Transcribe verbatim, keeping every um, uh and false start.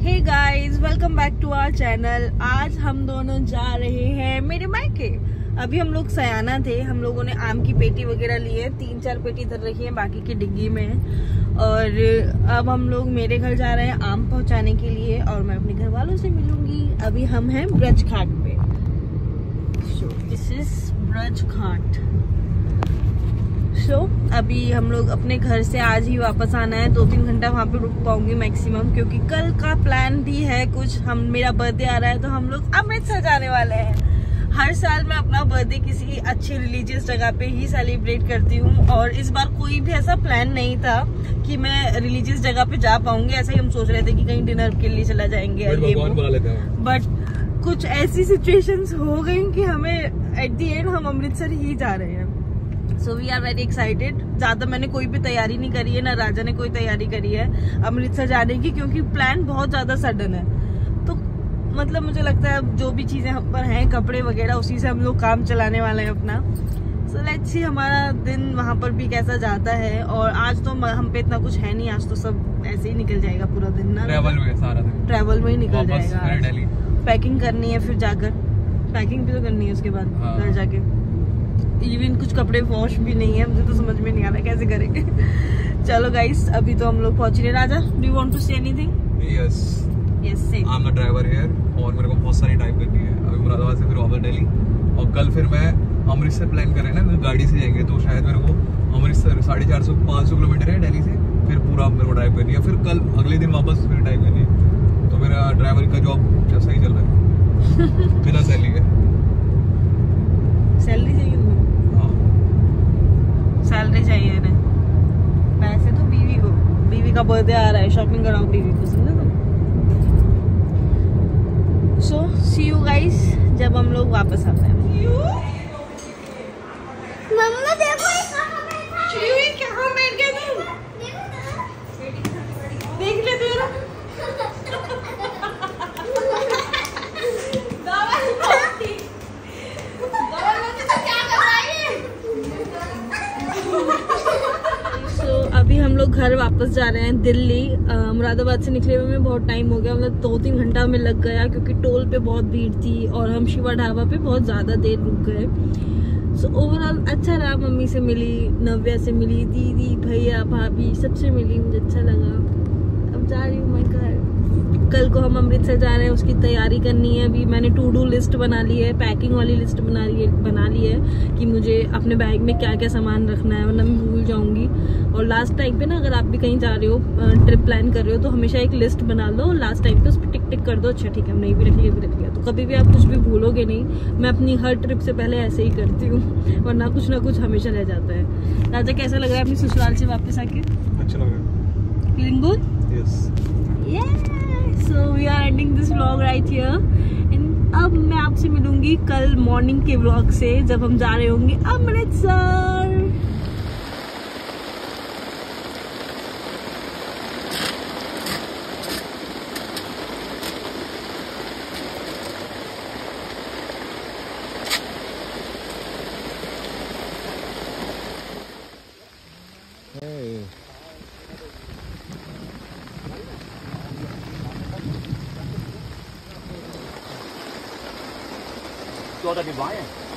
Hey guys, welcome back to our channel. आज हम दोनों जा रहे हैं मेरे मायके। अभी हम लोग सयाना थे, हम लोगों ने आम की पेटी वगैरह ली है, तीन चार पेटी इधर रखी है, बाकी की डिग्गी में है। और अब हम लोग मेरे घर जा रहे हैं आम पहुंचाने के लिए और मैं अपने घर वालों से मिलूंगी। अभी हम हैं ब्रज घाट पे। So this is Braj Ghat. So so, अभी हम लोग अपने घर से आज ही वापस आना है, दो तीन घंटा वहाँ पे रुक पाऊंगी मैक्सिमम, क्योंकि कल का प्लान भी है कुछ। हम मेरा बर्थडे आ रहा है तो हम लोग अमृतसर जाने वाले हैं। हर साल मैं अपना बर्थडे किसी अच्छी रिलीजियस जगह पे ही सेलिब्रेट करती हूँ और इस बार कोई भी ऐसा प्लान नहीं था कि मैं रिलीजियस जगह पे जा पाऊंगी। ऐसे ही हम सोच रहे थे कि कहीं डिनर के लिए चला जाएंगे, बट कुछ ऐसी सिचुएशंस हो गई कि हमें एट द एंड हम अमृतसर ही जा रहे हैं। So we are very excited. ज्यादा मैंने कोई भी तैयारी नहीं करी है, ना राजा ने कोई तैयारी करी है अमृतसर जाने की, क्योंकि प्लान बहुत ज्यादा सडन है। तो मतलब मुझे लगता है जो भी चीजें हम पर हैं, कपड़े वगैरह, उसी से हम लोग काम चलाने वाले हैं अपना। सो लेट्स सी हमारा दिन वहां पर भी कैसा जाता है। और आज तो हम पे इतना कुछ है नहीं, आज तो सब ऐसे ही निकल जाएगा पूरा दिन ना, ट्रैवल में सारा दिन ट्रैवल में ही निकल जाएगा। पैकिंग करनी है, फिर जाकर पैकिंग भी तो करनी है उसके बाद हाँ। घर जाके इवन कुछ कपड़े वॉश भी नहीं है, मुझे तो समझ में नहीं आ रहा कैसे करेंगे। चलो गाइस, अभी तो हम लोग पहुंच रहे। Raja, do you want to say anything? Yes yes, say I am the driver here और मेरे को बहुत सारी टाइम करनी है। अभी मुरादाबाद से फिर वापस दिल्ली और कल फिर मैं अमृतसर प्लान कर रहे हैं ना, गाड़ी से जाएंगे तो शायद मेरे को अमृतसर साढ़े चार सौ पाँच सौ किलोमीटर है दिल्ली से, फिर पूरा मेरे को ड्राइव करनी है। फिर कल अगले दिन वापस फिर ड्राइव करनी है। तो मेरा ड्राइवर का जॉब ऐसा ही चल रहा है बिना सैलरी के। सैलरी चाहिए तुम्हें? सैलरी चाहिए ना, पैसे तो बीवी को। बीवी का बर्थडे आ रहा है, शॉपिंग कराओ बीवी को, समझे तुम? सो सी यू गाइस जब हम लोग वापस आते हैं। मम्मा देखो ये कहां बैठा है। ये कहां बैठ गया तू? देख ले तेरा अभी हम लोग घर वापस जा रहे हैं दिल्ली। मुरादाबाद से निकले हुए में बहुत टाइम हो गया, मतलब दो तीन घंटा में लग गया, क्योंकि टोल पे बहुत भीड़ थी और हम शिवा ढाबा पे बहुत ज्यादा देर रुक गए। सो ओवरऑल अच्छा रहा। मम्मी से मिली, नव्या से मिली, दीदी, भैया, भाभी, सबसे मिली, मुझे अच्छा लगा। अब जा रही हूँ मैं घर। कल को हम अमृतसर जा रहे हैं, उसकी तैयारी करनी है। अभी मैंने टू डू लिस्ट बना ली है, पैकिंग वाली लिस्ट बना ली है बना ली है कि मुझे अपने बैग में क्या क्या सामान रखना है, वरना मैं भूल जाऊंगी। और लास्ट टाइम पे ना, अगर आप भी कहीं जा रहे हो, ट्रिप प्लान कर रहे हो, तो हमेशा एक लिस्ट बना लो, लास्ट टाइम पे उस पर टिक टिक कर दो। अच्छा ठीक है, हमने ये भी रख लिया, भी रख लिया, तो कभी भी आप कुछ भी भूलोगे नहीं। मैं अपनी हर ट्रिप से पहले ऐसे ही करती हूँ, वरना कुछ ना कुछ हमेशा रह जाता है। राजा, कैसा लग रहा है अपनी ससुराल से वापस आके? अच्छा लग रहा है। Feeling good? Yes. So we are ending this vlog right here. And अब मैं आपसे मिलूंगी कल मॉर्निंग के व्लॉग से, जब हम जा रहे होंगे Amritsar. So that you buy it.